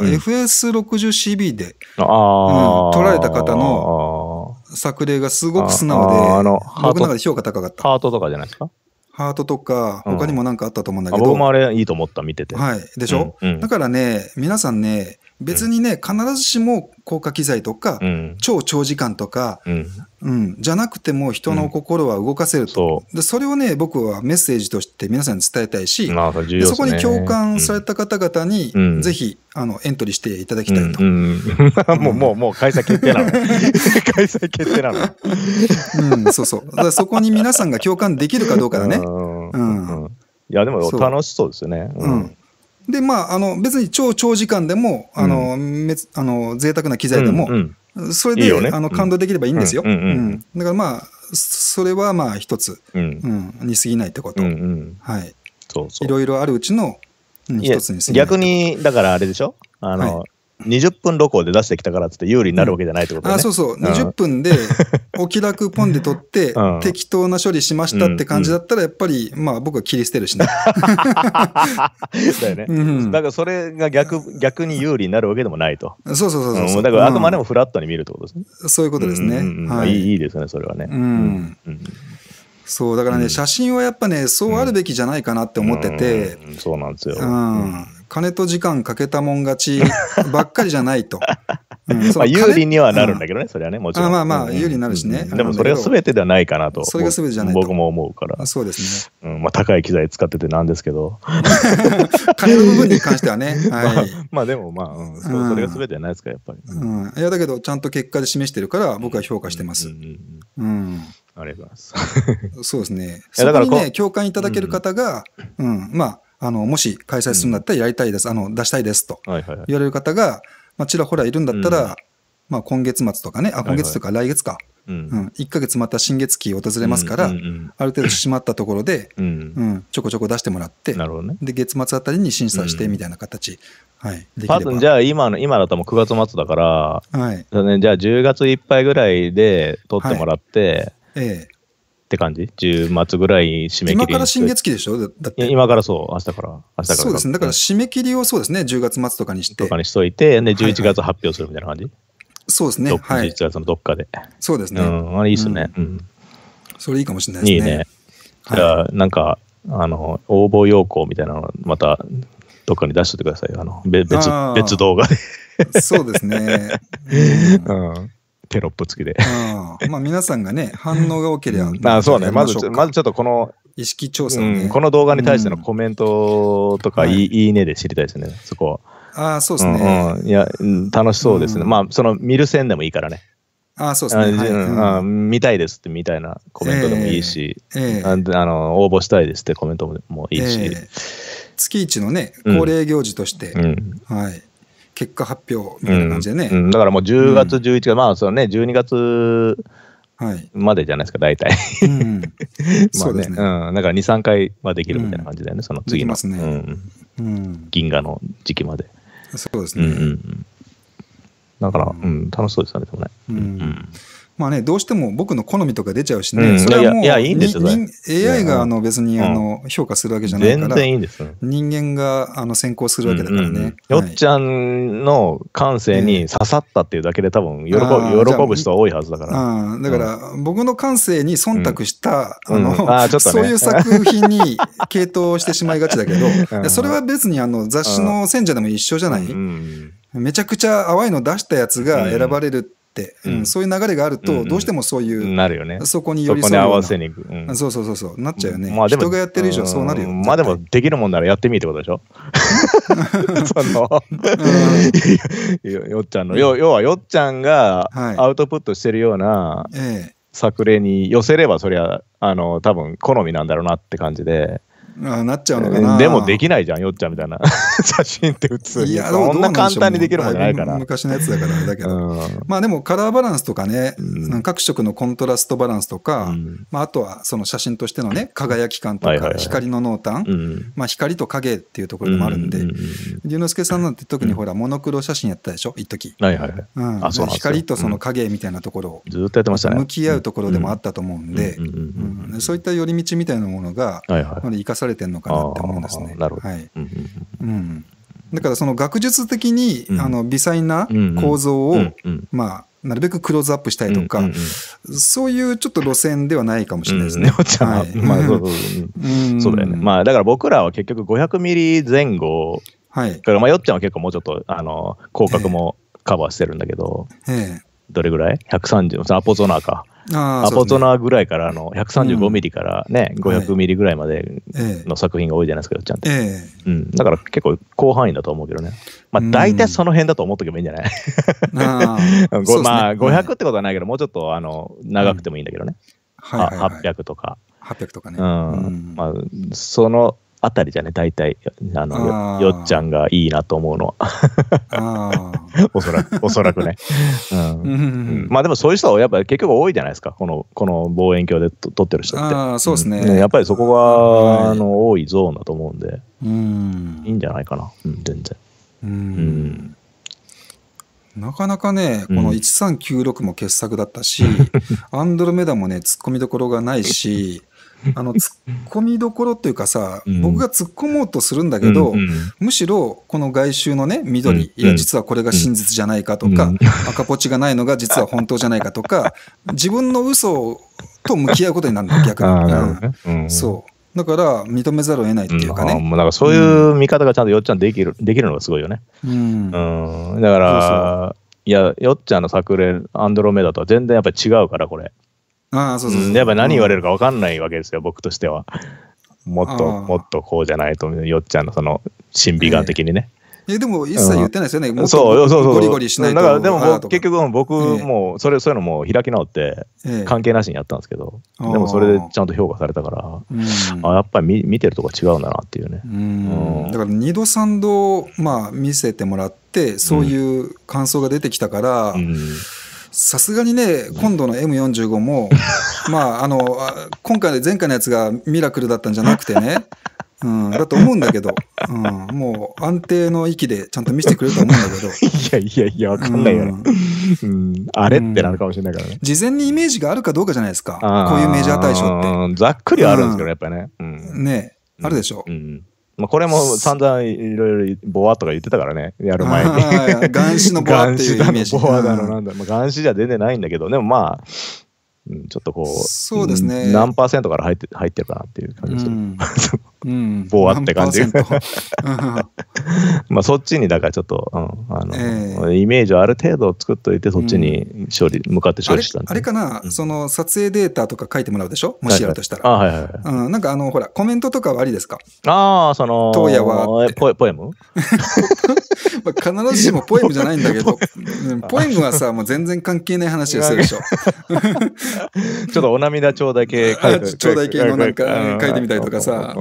FS60CB で撮られた方の作例がすごく素直で僕の中で評価高かった。 ハートとかじゃないですか。 ハートとか他にも何かあったと思うんだけど、 僕もあれいいと思った見てて。 はいでしょ。だからね皆さんね別にね必ずしも高価機材とか超長時間とかじゃなくても人の心は動かせると。でそれをね僕はメッセージとして皆さんに伝えたいし、そこに共感された方々にぜひエントリーしていただきたいと。 もう開催決定なの。開催決定なの。そうそう。だからそこに皆さんが共感できるかどうかだね。 いやでも楽しそうですよね。 でまあ別に超長時間でも贅沢な機材でもそれで感動できればいいんですよ。だからまあそれはまあ一つに過ぎないってこと。はい。いろいろあるうちの一つに過ぎない。 逆にだからあれでしょ。20分録音で出してきたからっつって有利になるわけじゃないってことね。 そうそう。20分でお気楽ポンで撮って適当な処理しましたって感じだったらやっぱりまあ僕は切り捨てるしね。 だよね。だからそれが逆に有利になるわけでもないと。 そう。 だからあくまでもフラットに見るってことですね。 そういうことですね。 いいですねそれはね。 そうだからね写真はやっぱねそうあるべきじゃないかなって思ってて。 そうなんですよ。 金と時間かけたもん勝ちばっかりじゃないと。 有利にはなるんだけどね、それはね、もちろん。 まあ有利になるしね。 でもそれが全てではないかなと。 それが全てじゃないと。 僕も思うから。 そうですね。 まあ高い機材使っててなんですけど。 金の部分に関してはね。 まあでもまあそれが全てじゃないですかやっぱり。 いやだけどちゃんと結果で示してるから僕は評価してます。 ありがとうございます。 そうですね。そこにね共感いただける方がまあもし開催するんだったらやりたいです、出したいですと言われる方が、ちらほらいるんだったら、今月末とかね、今月とか来月か、1ヶ月また新月期訪れますから、ある程度締まったところで、ちょこちょこ出してもらって、で、月末あたりに審査してみたいな形、 できれば。じゃあ今だともう9月末だから、じゃあ10月いっぱいぐらいで取ってもらって、って感じ ?10 末ぐらい締め切り。 今から新月期でしょだって。 今からそう、明日から。 そうですね。だから締め切りをそうですね、10月末とかにして。 とかにしといて、で、11月発表するみたいな感じ。 そうですね。 11月のどっかで。 そうですね。 あれいいっすね。それいいかもしれないですね。 いいね。じゃあ、なんか、応募要項みたいなのまた、どっかに出しといてくださいよ。別動画で。 そうですね。 テロップ付きで。 皆さんがね、反応が多ければ。 そうね。まずちょっとこの、 意識調査をね。 この動画に対してのコメントとか、いいねで知りたいですね、そこは。そうですね。 いや、楽しそうですね。見る線でもいいからね。 そうですね。 見たいですってみたいなコメントでもいいし、応募したいですってコメントもいいし。 月一のね、恒例行事として、結果発表みたいな感じでね。 だからもう10月、11月、そうね、12月までじゃないですか、大体。 そうですね。 だから2、3回はできるみたいな感じだよね、その次の銀河の時期まで。 そうですね。 だから、楽しそうですよね、でもね。 まあね、どうしても僕の好みとか出ちゃうしね、それはもう AI が別に評価するわけじゃないから、全然いいんです。人間が先行するわけだからね。 よっちゃんの感性に刺さったっていうだけで多分喜ぶ人は多いはずだから。 だから僕の感性に忖度したそういう作品に傾倒してしまいがちだけど、それは別に雑誌の選者でも一緒じゃない。めちゃくちゃ淡いの出したやつが選ばれる。そういう流れがあるとどうしてもそういうなるよね。 そこに寄り添う合わせにいく。 そうなっちゃうよね。人がやってる以上そうなるよ。 まあでもできるもんならやってみってことでしょ。よっちゃんの要はよっちゃんがアウトプットしてるような作例に寄せればそりゃ多分好みなんだろうなって感じで。 なっちゃうのかな。 でもできないじゃん、よっちゃんみたいな写真って普通にそんな簡単にできるもんじゃないから。 昔のやつだからだけど、まあでもカラーバランスとかね、各色のコントラストバランスとか、あとはその写真としてのね輝き感とか光の濃淡、光と影っていうところでもあるんで、龍之介さんなんて特にほらモノクロ写真やったでしょ一時。光とその影みたいなところをずっとやってましたね。 向き合うところでもあったと思うんで、そういった寄り道みたいなものが生かされてるのかなって思うんですね。だからその学術的に微細な構造をまあなるべくクローズアップしたいとか、そういうちょっと路線ではないかもしれないですね。 そうだよね。まあだから僕らは結局500ミリ前後からまあよっちゃんは結構もうちょっと広角もカバーしてるんだけど、どれぐらい ?130 アポゾナーか。アポゾナーぐらいから135ミリからね、500ミリぐらいまでの作品が多いじゃないですか、よっちゃんって。だから結構広範囲だと思うけどね。まあ大体その辺だと思っとけばいいんじゃない？まあ500ってことはないけど、もうちょっと長くてもいいんだけどね。800とか。 800とかね。 まあそのあたりじゃね、大体よっちゃんがいいなと思うのはおそらくね。まあでもそういう人はやっぱり結局多いじゃないですか、この望遠鏡で撮ってる人って。 そうですね。 やっぱりそこが多いゾーンだと思うんでいいんじゃないかな、全然。 なかなかね、この1396も傑作だったし、アンドロメダもね、突っ込みどころがないし、突っ込みどころっていうかさ、僕が突っ込もうとするんだけど、むしろこの外周のね緑、いや実はこれが真実じゃないかとか、赤ポチがないのが実は本当じゃないかとか、自分の嘘と向き合うことになるんだ、逆に。そうだから認めざるを得ないっていうかね。 だからそういう見方がちゃんとよっちゃんできるのがすごいよね。だからいやよっちゃんの作例アンドロメダとは全然やっぱり違うから、これ。やっぱり何言われるか分かんないわけですよ、僕としては。もっとこうじゃないと、よっちゃんのその審美眼的にね。 でも一切言ってないですよね。もっとゴリゴリしないと。 だからでも結局僕もそういうのも開き直って関係なしにやったんですけど、でもそれでちゃんと評価されたから、やっぱり見てるとこ違うんだなっていうね。 だから2度3度見せてもらってそういう感想が出てきたから、さすがにね今度の M45 も今回で前回のやつがミラクルだったんじゃなくてね、だと思うんだけど、もう安定の域でちゃんと見せてくれると思うんだけどいや分かんないよね。あれってなるかもしれないからね。 事前にイメージがあるかどうかじゃないですか、こういうメジャー大賞って。 ざっくりはあるんですけどやっぱりね。 ねあるでしょ。 これも散々いろいろボワとか言ってたからね、やる前に。 眼視のボワっていうイメージ。 ボワだろなんだ、眼視じゃ全然ないんだけど、でもまあちょっとこう、 そうですね、 何パーセントから入ってるかなっていう感じでする。ボワって感じ。まあそっちにだからちょっとイメージをある程度作っといて、そっちに向かって処理したんで。 あれかな、その撮影データとか書いてもらうでしょ、もしやるとしたら。なんかほらコメントとかはありですか。 その当夜はポエム必ずしもポエムじゃないんだけど、ポエムはさもう全然関係ない話をするでしょ。 ちょっとお涙ちょうだい系ちょうだい系のなんか書いてみたりとかさ。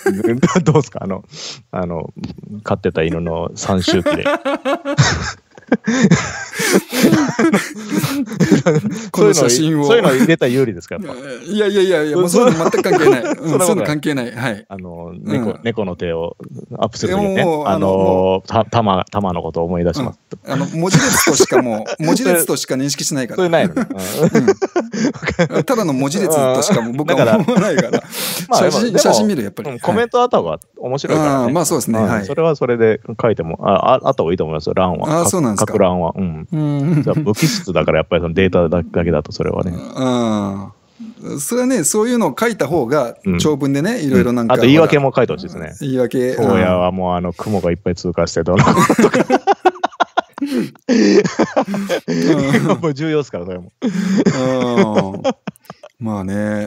どうですか飼ってた犬の3周期で。 この写真を。 そういうの入れたら有利ですか？ いやいやいやいや、もうそういうの全く関係ない。そういうの関係ない。はい。 猫の手をアップするときにね、玉のことを思い出します。 文字列としか認識しないから。 それないのね。 ただの文字列としか僕は思わないから。写真見るやっぱり。 コメントあった方が面白いからね。 まあそうですね。 それはそれで書いても、あった方がいいと思いますよ、欄は。 そうなんですか。 各欄は。無機質だからやっぱりそのデータだけだとそれはね。 それはね、そういうのを書いた方が長文でね、いろいろなんか。 あと言い訳も書いてほしいですね。 言い訳。 荒野はもう雲がいっぱい通過してどうのことか。もう重要ですから、それも。 まあね。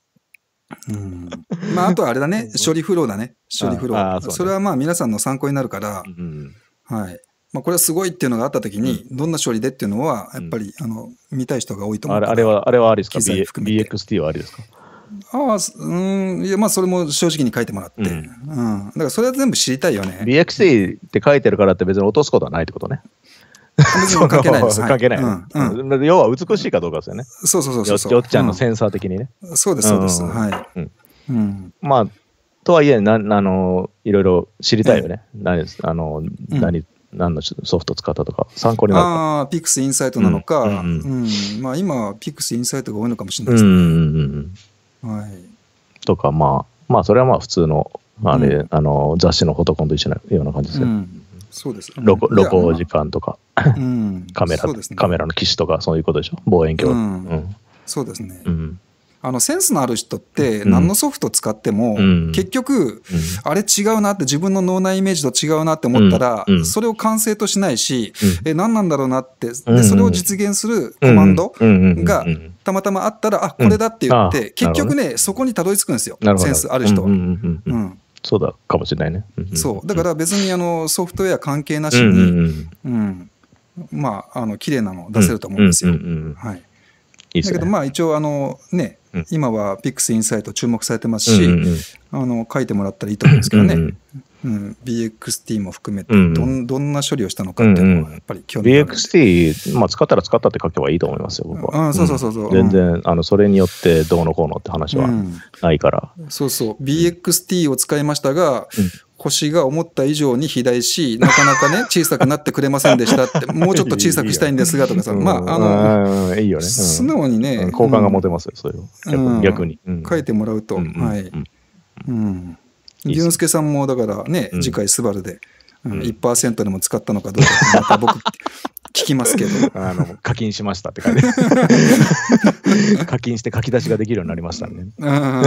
まああとはあれだね、処理フローだね。処理フロー。それはまあ皆さんの参考になるから、はい。まあこれはすごいっていうのがあったときに、どんな処理でっていうのは、やっぱり見たい人が多いと思う。 あれはありですか？ BXT はありですか？ いやまあそれも正直に書いてもらって。だからそれは全部知りたいよね。 BXT って書いてるからって別に落とすことはないってことね。 関係ないです。 関係ない。要は美しいかどうかですよね。 そう。 よっちゃんのセンサー的にね。 そうです。はい。 まあ、とはいえ、いろいろ知りたいよね。何のソフト使ったとか、参考になるか。 Pix インサイトなのか、まあ今は Pix インサイトが多いのかもしれないですね。 とか、まあ、それはまあ普通の、雑誌のフォトコンと一緒のような感じですよ。 そうです。 露光時間とか、カメラの機種とか、そういうことでしょ。望遠鏡。 そうですね。センスのある人って何のソフト使っても結局あれ違うなって自分の脳内イメージと違うなって思ったらそれを完成としないし何なんだろうなってでそれを実現するコマンドがたまたまあったらこれだって言って結局ねそこにたどり着くんですよセンスある人は。 そうだかもしれないね。 そうだから別にソフトウェア関係なしにまあ綺麗なの出せると思うんですよ。はい。だけどまあ一応ね今は Pix インサイト注目されてますし書いてもらったらいいと思うんですけどね。BXT も含めてどんな処理をしたのかっていうのはやっぱり興味がある。 BXT まあ使ったら使ったって書けばいいと思いますよ僕は。 そう全然それによってどうのこうのって話はないから。 そうそう BXT を使いましたが星が思った以上に肥大しなかなかね小さくなってくれませんでしたってもうちょっと小さくしたいんですがとかさまあいいよね素直にね好感が持てますよそれを逆に書いてもらうとはい龍之介さんもだからね次回スバルで 1% でも使ったのかどうかってまた僕聞きますけど課金しましたって感じ課金して書き出しができるようになりましたね。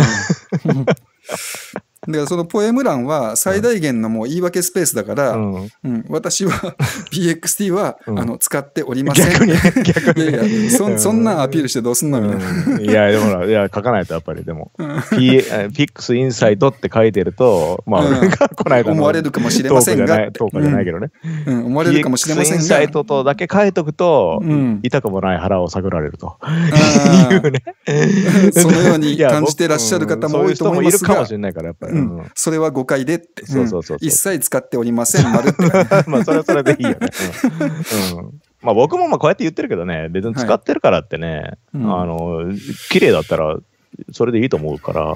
だからそのポエム欄は最大限のもう言い訳スペースだから、私は BXT は使っておりません。いやいやそんなアピールしてどうすんのみたいな。 いやでも書かないとやっぱりでも Pix インサイトって書いてるとまあこの間の思われるかもしれませんがトークじゃないけどね。 思われるかもしれませんが Pix インサイトとだけ書いとくと痛くもない腹を探られるというね。 そのように感じてらっしゃる方も多いと思いますが、 そういう人もいるかもしれないからやっぱり。 それは誤解でって一切使っておりません丸ってまあそれはそれでいいよね。まあ僕もまあこうやって言ってるけどね別に使ってるからってね綺麗だったらそれでいいと思うから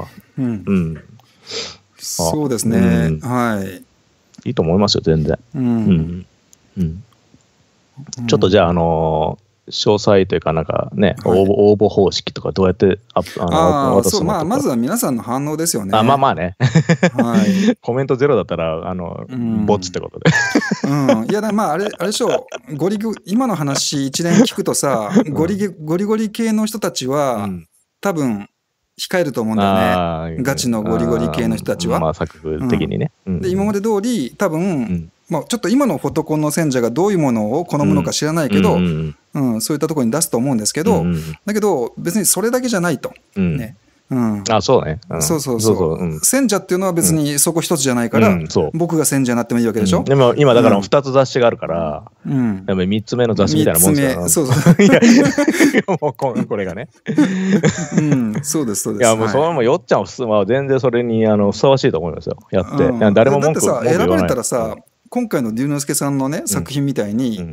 そうですねはいいいと思いますよ全然。ちょっとじゃあ詳細というかなんかね、応募方式とかどうやってそうまずは皆さんの反応ですよね。 まあね、コメントゼロだったらボツってことで。 いやまああれでしょ今の話一連聞くとさゴリゴリ系の人たちは多分控えると思うんだよねガチのゴリゴリ系の人たちは。 まあ作風的にね。 で今まで通り多分まあちょっと今のフォトコンの選者がどういうものを好むのか知らないけどそういったところに出すと思うんですけどだけど別にそれだけじゃないとね。 そうね。 そう選者っていうのは別にそこ一つじゃないから僕が選者になってもいいわけでしょ。 でも今だから2つ雑誌があるから3つ目の雑誌みたいなもんですよ。そうこれがね。 そうですそうです。 いやもうそのよっちゃんは全然それにふさわしいと思いますよやって。誰も文句言わない。 だってさ選ばれたらさ今回の龍之介さんのね作品みたいに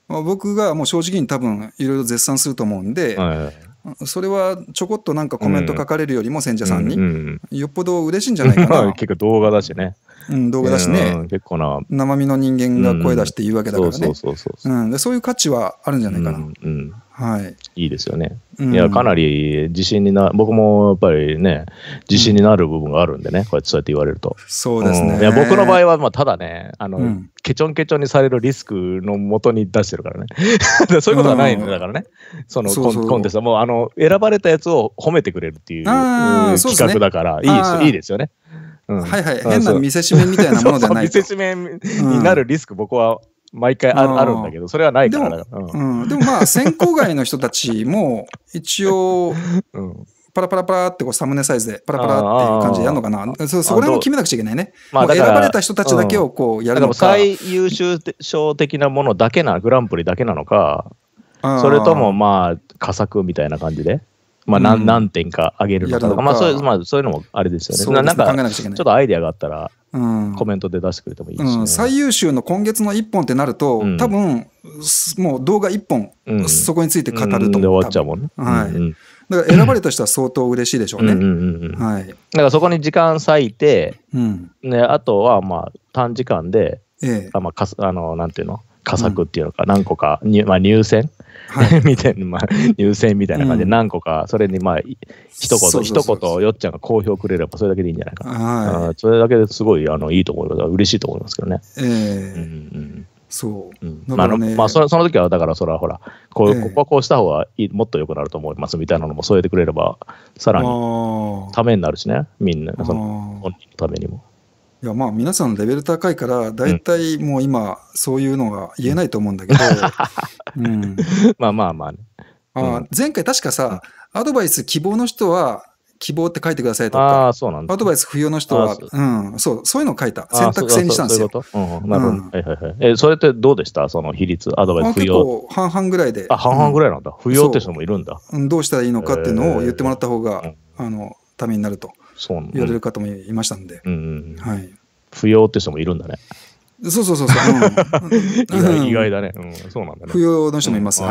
僕がもう正直に多分いろいろ絶賛すると思うんで、それはちょこっとなんかコメント書かれるよりも選者さんによっぽど嬉しいんじゃないかな。 結構動画だしね。 動画だしね、 結構な生身の人間が声出して言うわけだからね。そういう価値はあるんじゃないかな。はい、 いいですよね。いや、かなり自信に僕もやっぱりね、自信になる部分があるんでね、こうやってそうやって言われると。 そうですね。 いや、僕の場合は、まあ、ただね、ケチョンケチョンにされるリスクのもとに出してるからね。そういうことはないんだからね。そのコンテストも選ばれたやつを褒めてくれるっていう企画だから、いいですよね。 はいはい。変な見せしめみたいなものじゃない。 見せしめになるリスク、僕は毎回あるんだけど、それはないから。 でもまあ、選考外の人たちも、一応、パラパラパラってこうサムネサイズでパラパラっていう感じでやるのかな。そこら辺も決めなくちゃいけないね。選ばれた人たちだけをこうやるのか。 最優秀賞的なものだけグランプリだけなのか、それともまあ、佳作みたいな感じで。まあ何点か上げるのかとか、まあそういうのもあれですよね。なんかちょっとアイデアがあったらコメントで出してくれてもいいし、 最優秀の今月の1本ってなると、多分もう動画1本そこについて語ると思う。 で終わっちゃうもんね。 だから選ばれた人は相当嬉しいでしょうね。だからそこに時間割いて、あとはまあ短時間でなんていうの、佳作っていうのか何個か入選みたいな、入選みたいな感じで何個か、それにまあ一言よっちゃんが好評くれればそれだけでいいんじゃないかな。それだけですごいいいと思います。嬉しいと思いますけどね。 そう。 まあその時はだからそれはほらここはこうした方がもっと良くなると思いますみたいなのも添えてくれればさらにためになるしね、みんなその本人のためにも。 いやまあ皆さんレベル高いから大体もう今そういうのが言えないと思うんだけど、 まあね。 前回確かさ、アドバイス希望の人は希望って書いてくださいとか、アドバイス不要の人はそういうのを書いた、選択制にしたんですよ。 なるほど。それってどうでした、その比率、アドバイス不要。 結構半々ぐらいで。 半々ぐらいなんだ。不要って人もいるんだ。 どうしたらいいのかっていうのを言ってもらった方がためになると言われる方もいましたんで。 不要って人もいるんだね。 そう。 意外だね。そうなんだね。 不要の人もいます。 そっ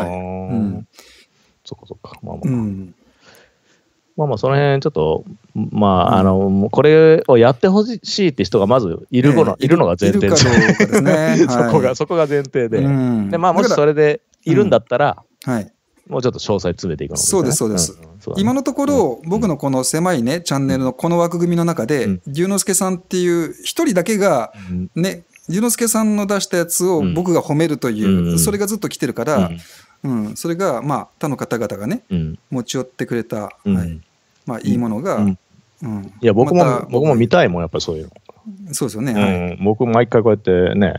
か。まあその辺ちょっとこれをやってほしいって人がまずいるのが前提ですね。そこが前提で、まあもしそれでいるんだったら、もうちょっと詳細詰めていくの。 そうです。今のところ僕のこの狭いねチャンネルのこの枠組みの中で龍之介さんっていう一人だけがね、龍之介さんの出したやつを僕が褒めるという、それがずっと来てるから、それがまあ他の方々がね持ち寄ってくれたまあいいものが、 いや僕も見たいもん、やっぱりそういうの。そうですよね。 僕毎回こうやってね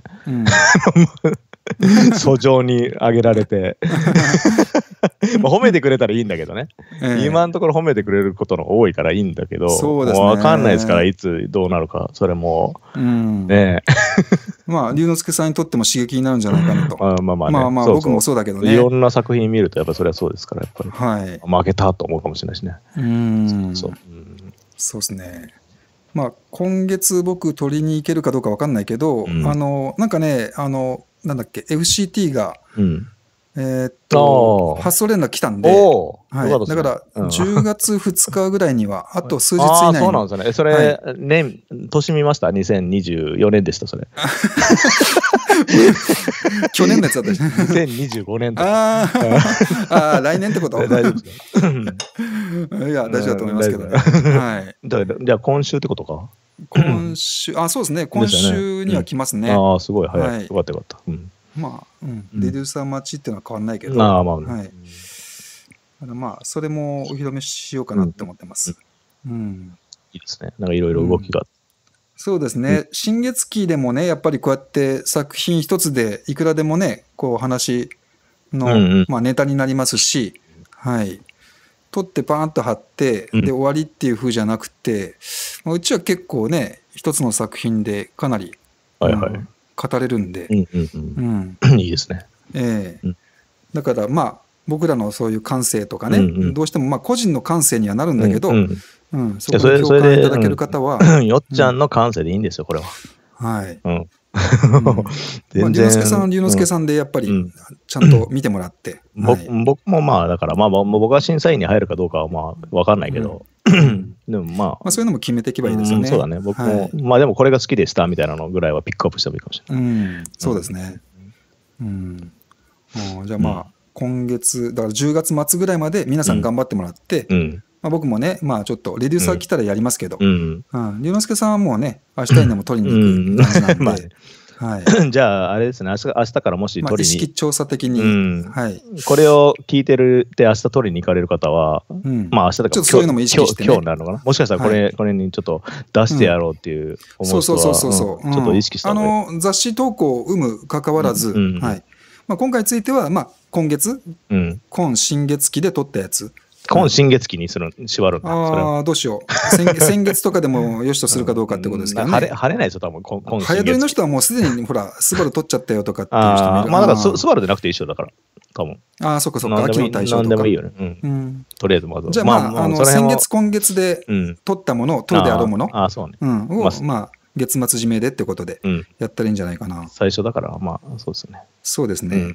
訴状にあげられて褒めてくれたらいいんだけどね、今のところ褒めてくれることの多いからいいんだけど、分かんないですからいつどうなるか、それもねまあ龍之介さんにとっても刺激になるんじゃないかなと。まあ僕もそうだけどね、 いろんな作品見るとやっぱそれはそうですから、やっぱり負けたと思うかもしれないしね。 そうですね。まあ今月僕取りに行けるかどうか分かんないけど、なんかねなんだっけ FCT が発送連絡来たんで、だから10月2日ぐらいにはあと数日以内に。 そうなんですね。それ年見ました。2024年でしたそれ。 去年のやつだったじゃん。 2025年とか。来年ってこと？ 大丈夫ですか？ いや大丈夫だと思いますけどね。 じゃあ今週ってことか？ 今週、そうですね、今週には来ますね。 すごい早い。よかったよかった。 まあ、レデューサー待ちっていうのは変わんないけど、まあ、それもお披露目しようかなって思ってます。 いいですね。なんかいろいろ動きが。 そうですね。新月期でもね、やっぱりこうやって作品一つでいくらでもね、こう話のネタになりますし、撮ってパーンと貼ってで終わりっていう風じゃなくて、うちは結構ね一つの作品でかなり語れるんで、 いいですね。 だからまあ僕らのそういう感性とかね、どうしてもまあ個人の感性にはなるんだけど、そこで共感いただける方はよっちゃんの感性でいいんですよこれは。 龍之介さんは龍之介さんでやっぱりちゃんと見てもらって。 僕もまあだから僕は審査員に入るかどうかはまあ分かんないけど、でもまあそういうのも決めていけばいいですよね。 そうだね。僕もまあでもこれが好きでしたみたいなのぐらいはピックアップしてもいいかもしれない。 そうですね。じゃあまあ今月だから10月末ぐらいまで皆さん頑張ってもらって。僕もね、まあちょっとレデューサー来たらやりますけど、龍之介さんはもうね、明日にでも取りに行く感じなんで、 じゃああれですね、明日からもし取りに、 意識調査的に、 これを聞いてるって明日取りに行かれる方は、まあ明日だからちょっとそういうのも意識してね、 今日になるのかな、もしかしたらこれにちょっと出してやろうっていう思う人はちょっと意識した方がいい。 雑誌投稿有無関わらず、今回については今月、今新月期で撮ったやつ。 今新月期に縛るんだ。 ああ、どうしよう。先月とかでもよしとするかどうかってことですけどね。 晴れないですよ、多分今新月期。 早撮りの人はもうすでに、ほら、スバル取っちゃったよとかっていう人もいる。 まあだからスバルでなくていい人だから、多分。 ああ、そっかそっか、秋の大賞とか。 何でもいいよね。とりあえずまず。 じゃあ先月、今月で取ったもの、取るであろうものを、月末締めでってことでやったらいいんじゃないかな。 最初だから、まあ、そうですね。 そうですね。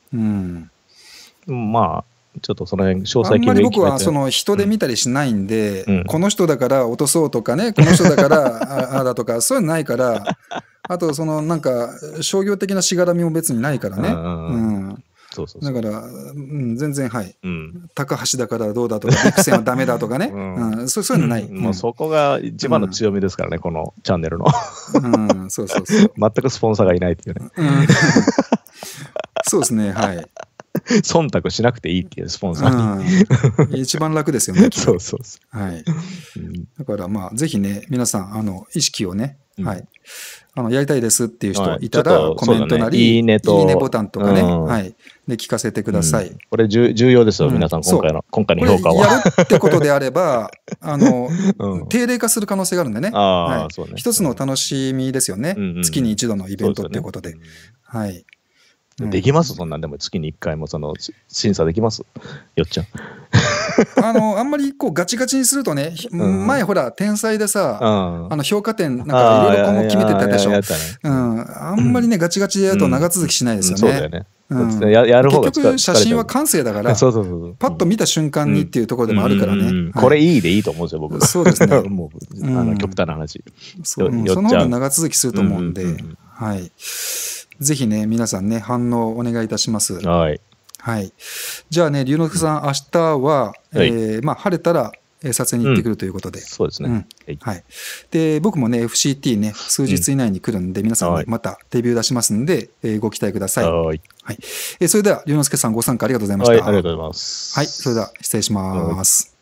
まあ、ちょっとその辺詳細あんまり僕はその人で見たりしないんで、この人だから落とそうとかね、この人だからああだとかそういうのないから、あとそのなんか商業的なしがらみも別にないからね。だから全然高橋だからどうだとかビクセンはダメだとかね、そういうのない。 もうそこが一番の強みですからね、このチャンネルの。 そう全くスポンサーがいないっていうね。 そうですね、はい。 忖度しなくていいっていうスポンサーに。一番楽ですよね。 そう。 はい。だからまあぜひね、皆さん意識をね、やりたいですっていう人いたらコメントなり、いいねボタンとかね、で聞かせてください。 これ重要ですよ、皆さん今回の評価は。 やるってことであれば定例化する可能性があるんでね。一つの楽しみですよね。月に一度のイベントってことで。はい。 できます？そんなんでも月に1回もその審査できます？よっちゃん。 あんまりこうガチガチにするとね、前ほら天才でさ、評価点なんかいろいろ今後決めてたでしょ。あんまりねガチガチでやると長続きしないですよね。 そうだよね。結局写真は感性だからパッと見た瞬間にっていうところでもあるからね。 これいいでいいと思うんですよ僕。 そうですね。 もう極端な話。 その方が長続きすると思うんで、はい。ぜひね、皆さんね、反応お願いいたします。 はい。 じゃあね、龍之介さん、明日は、晴れたら撮影に行ってくるということで。 そうですね。 で、僕もね、FCT ね、数日以内に来るんで、皆さんまたデビュー出しますんで、ご期待ください。それでは、龍之介さんご参加ありがとうございました。 ありがとうございます。 それでは失礼します。